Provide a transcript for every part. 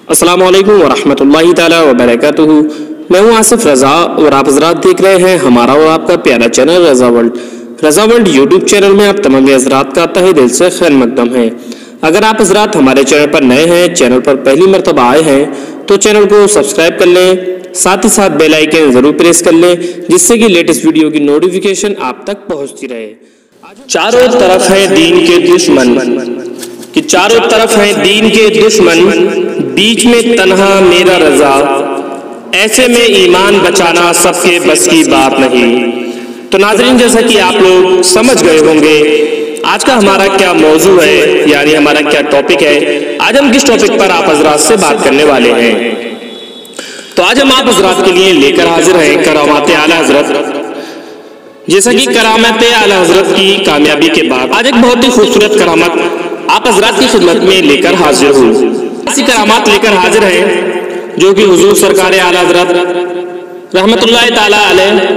السلام علیکم ورحمۃ اللہ تعالی وبرکاتہ۔ میں ہوں آصف رضا اور آپ حضرات دیکھ رہے ہیں ہمارا اور آپ کا پیارا channel Raza world. Raza world YouTube channel میں آپ تمام حضرات کا تہہ دل سے خیر مقدم ہے۔ اگر آپ حضرات ہمارے چینل پر نئے ہیں، چینل پر پہلی مرتبہ آئے ہیں تو چینل کو سبسکرائب کر لیں، ساتھ ہی ساتھ بیل آئیکن ضرور پریس کر لیں جس سے کہ لیٹسٹ ویڈیو کی نوٹیفیکیشن آپ تک پہنچتی رہے۔ چاروں طرف ہیں دین کے دشمن، کہ چاروں طرف ہیں دین کے دشمن، بیچ میں تنہا میرا رضا، ایسے میں ایمان بچانا سب کے بس کی بات نہیں۔ تو ناظرین، جیسا کہ آپ لوگ سمجھ گئے ہوں گے آج کا ہمارا کیا موضوع ہے، یعنی ہمارا کیا ٹاپک ہے۔ آج ہم کس ٹاپک پر آپ حضرات سے بات کرنے والے ہیں؟ تو آج ہم آپ حضرات کے لیے لے کر حاضر ہیں کرامات اعلیٰ حضرت۔ جیسا کہ کرامات اعلیٰ حضرت کی کامیابی کے بعد آج ایک بہت ہی خوبصورت کرامت آپ حضرات کی خدمت میں لے کر حاضر ہوں۔ ایسی کرامات لے کر حاضر ہیں جو کہ حضور سرکار اعلیٰ حضرت رحمت اللہ تعالی علیہ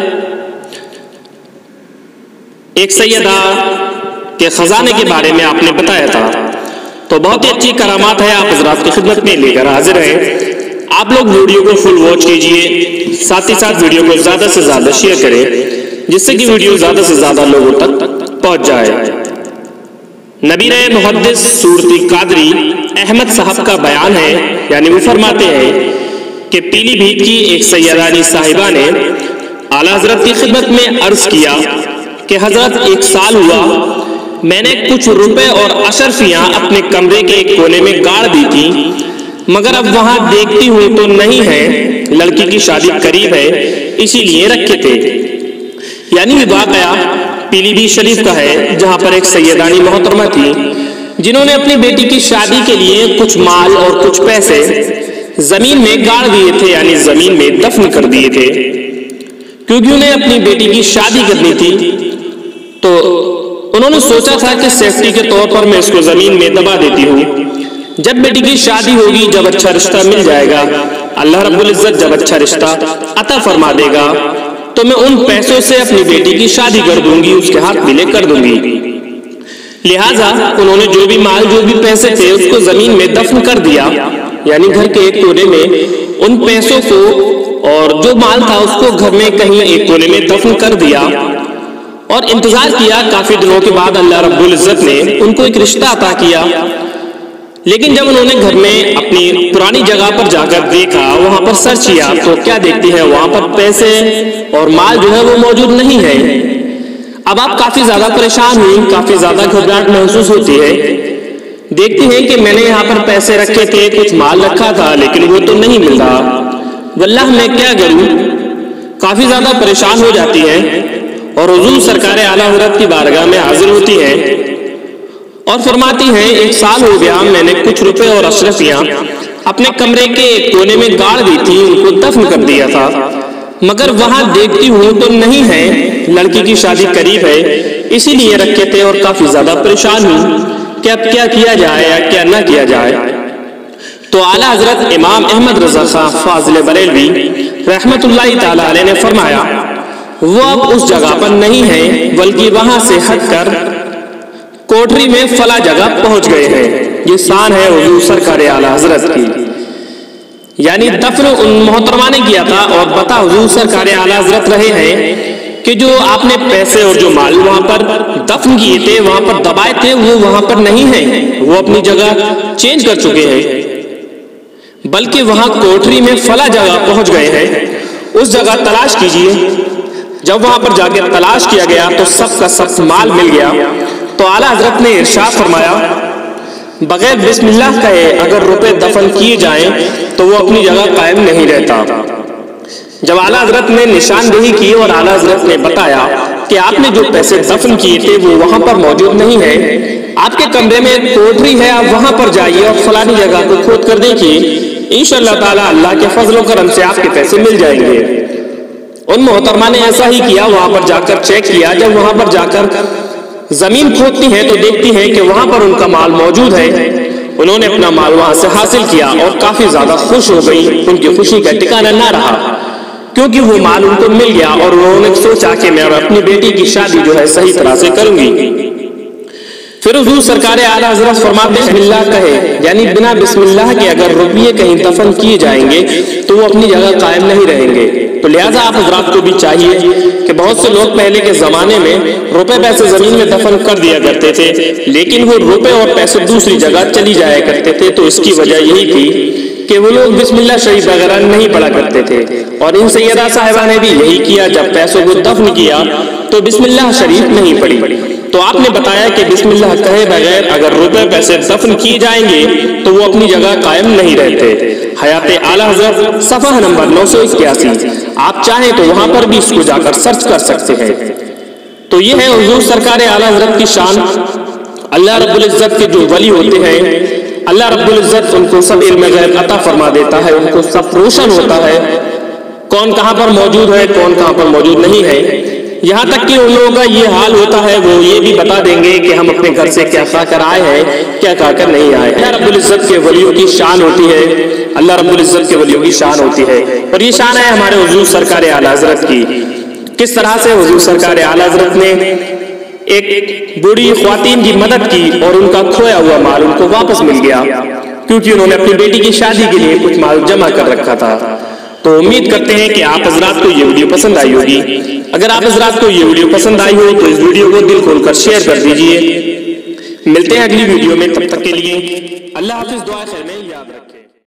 ایک سیدہ کے خزانے کے بارے میں آپ نے بتایا تھا۔ تو بہت ہی اچھی کرامات ہے، آپ حضرات کی خدمت میں لے کر حاضر ہیں۔ آپ لوگ ویڈیو کو فل واچ کیجئے، ساتھ ہی ساتھ ویڈیو کو زیادہ سے زیادہ شیئر کریں جس سے کہ ویڈیو زیادہ سے زیادہ لوگوں تک پہنچ جائے۔ نبیر محدث صورتی قادری احمد صاحب کا بیان ہے، یعنی وہ فرماتے ہیں کہ پیلی بھیت کی ایک سیدانی صاحبہ نے اعلیٰ حضرت کی خدمت میں عرض کیا کہ حضرت ایک سال ہوا میں نے کچھ روپے اور اشرفیاں اپنے کمرے کے ایک کونے میں گاڑ دی تھی، مگر اب وہاں دیکھتی ہوں تو نہیں ہے، لڑکی کی شادی قریب ہے اسی لیے رکھے تھے۔ یعنی یہ واقعہ پیلی بھیت شریف کا ہے جہاں پر ایک سیدانی محترمہ تھی جنہوں نے اپنی بیٹی کی شادی کے لیے کچھ مال اور کچھ پیسے زمین میں گاڑ دیے تھے، یعنی زمین میں دفن کر دیے تھے، کیونکہ انہیں اپنی بیٹی کی شادی کرنی تھی۔ تو انہوں نے سوچا تھا کہ سیفٹی کے طور پر میں اس کو زمین میں دبا دیتی ہوں، جب بیٹی کی شادی ہوگی، جب اچھا رشتہ مل جائے گا، اللہ رب العزت جب اچھا رشتہ عطا فرما دے گا تو میں ان پیسوں سے اپنی بیٹی کی شادی کر دوں گی، اس کے ہاتھ ملے کر دوں گی۔ لہٰذا انہوں نے جو بھی مال جو بھی پیسے تھے اس کو زمین میں دفن کر دیا، یعنی گھر کے ایک کونے میں ان پیسوں کو اور جو مال تھا اس کو گھر میں کہیں ایک کونے میں دفن کر دیا اور انتظار کیا۔ کافی دنوں کے بعد اللہ رب العزت نے ان کو ایک رشتہ عطا کیا، لیکن جب انہوں نے گھر میں اپنی پرانی جگہ پر جا کر دیکھا، وہاں پر سرچ کیا تو کیا دیکھتی ہے، وہاں پر پیسے اور مال جو ہے وہ موجود نہیں ہے۔ اب آپ کافی زیادہ پریشان ہوئی، کافی زیادہ گھبراہٹ محسوس ہوتی ہے، دیکھتی ہیں کہ میں نے یہاں پر پیسے رکھے تھے، کچھ مال رکھا تھا، لیکن وہ تو نہیں مل رہا، واللہ میں کیا کروں؟ کافی زیادہ پریشان ہو جاتی ہے اور حضور سرکار اعلیٰ حضرت کی بارگاہ میں حاضر ہوتی ہے اور فرماتی ہیں ایک سال ہو گیا میں نے کچھ روپے اور اشرفیاں اپنے کمرے کے ایک کونے میں گاڑ دی تھی، ان کو دفن کر دیا تھا، مگر وہاں دیکھتی ہوں تو نہیں ہے، لڑکی کی شادی قریب ہے اسی لیے رکھے تھے اور کافی زیادہ پریشان ہوں کہ اب کیا کیا جائے یا کیا نہ کیا جائے۔ تو اعلیٰ حضرت امام احمد رضا صاحب فاضل بریلوی رحمت اللہ تعالی علیہ نے فرمایا وہ اب اس جگہ پر نہیں ہے بلکہ وہاں سے ہٹ کر کوٹری میں فلاں جگہ پہنچ گئے ہیں۔ یہ شان ہے حضور سرکار اعلیٰ حضرت کی، یعنی دفن ان محترمہ نے کیا تھا اور بتا حضور سرکار اعلیٰ حضرت رہے ہیں کہ جو آپ نے پیسے اور جو مال وہاں پر دفن کیے تھے، وہاں پر دبائے تھے، وہ وہاں پر نہیں ہیں، وہ اپنی جگہ چینج کر چکے ہیں، بلکہ وہاں کوٹری میں فلاں جگہ پہنچ گئے ہیں، اس جگہ تلاش کیجئے۔ جب وہاں پر جا کے تلاش کیا گیا تو سب کا سب مال مل گیا۔ تو اعلیٰ حضرت نے ارشاد فرمایا بغیر بسم اللہ کہے اگر روپے دفن کیے جائیں تو وہ اپنی جگہ قائم نہیں رہتا۔ جب اعلیٰ حضرت نے نشاندہی کی اور اعلیٰ حضرت نے بتایا کہ آپ نے جو پیسے دفن کیے تھے وہ وہاں پر موجود نہیں ہے، آپ کے کمرے میں ایک کوٹری ہے، آپ وہاں پر جائیے اور فلانی جگہ کو کھود کر دیکھیے، انشاءاللہ تعالیٰ اللہ کے فضل و کرم سے آپ کے پیسے مل جائیں گے۔ ان محترمہ نے ایسا ہی کیا، وہاں پر جا کر چیک کیا، جب وہاں پر جا کر زمین کھودتی ہیں تو دیکھتی ہیں کہ وہاں پر ان کا مال موجود ہے۔ انہوں نے اپنا مال وہاں سے حاصل کیا اور کافی زیادہ خوش ہو گئی، ان کی خوشی کا ٹھکانہ نہ رہا کیونکہ وہ مال ان کو مل گیا اور انہوں نے سوچا کہ میں اپنی بیٹی کی شادی جو ہے صحیح طرح سے کروں گی۔ फिर हुजूर सरकार आला हजरत फरमाते हैं बिस्मिल्लाह कहे, यानी बिना बिस्मिल्लाह के अगर रुपये कहीं दफन किए जाएंगे तो वो अपनी जगह कायम नहीं रहेंगे। तो लिहाजा आप हजरात को भी चाहिए कि बहुत से लोग पहले के जमाने में रुपए पैसे जमीन में दफन कर दिया करते थे, लेकिन वो रुपए और पैसे दूसरी जगह चली जाया करते थे। तो इसकी वजह यही थी कि वो लोग बिस्मिल्लाह शरीफ वगैरह नहीं पढ़ा करते थे, और इन सैयदा साहिबा ने भी यही किया। जब पैसों को दफन किया तो बिस्मिल्लाह शरीफ नहीं पढ़ी। तो आपने बताया कि बिस्मिल्लाह कहे बगैर अगर रुपए पैसे दफन किए जाएंगे तो वो अपनी जगह कायम नहीं रहते। हयाते आला हज़रत सफ़ा नंबर 981, आप चाहें तो वहां पर भी इसको जाकर सर्च कर सकते हैं। तो ये है हुजूर सरकार आला हज़रत की शान। अल्लाह रब्बुल इज्जत के जो वली होते हैं, अल्लाह रब्बुल इज्जत उनको सब इल्म गैब अता फरमा देता है, उनको सब रोशन होता है कौन कहां पर मौजूद है, कौन कहां पर मौजूद नहीं है। यहाँ तक कि उन लोगों का ये हाल होता है, वो ये भी बता देंगे कि हम अपने घर से क्या खा कर आए हैं, क्या खा कर नहीं आए। अल्लाह रब्बुल इज्जत के वलियों की शान होती है, अल्लाह रब्बुल इज्जत के वलियों की शान होती है। और ये शान है हमारे हुजूर सरकार आला हज़रत की। किस तरह से हुजूर सरकार आला हज़रत ने एक बूढ़ी ख्वातीन की मदद की और उनका खोया हुआ माल उनको वापस मिल गया, क्योंकि उन्होंने अपनी बेटी की शादी के लिए कुछ माल जमा कर रखा था। तो उम्मीद करते हैं कि आप हजरात को ये वीडियो पसंद आई होगी। अगर आप हजरात को ये वीडियो पसंद आई हो तो इस वीडियो को दिल खोलकर शेयर कर दीजिए। मिलते हैं अगली वीडियो में, तब तक के लिए अल्लाह हाफिज़, दुआ खैर में।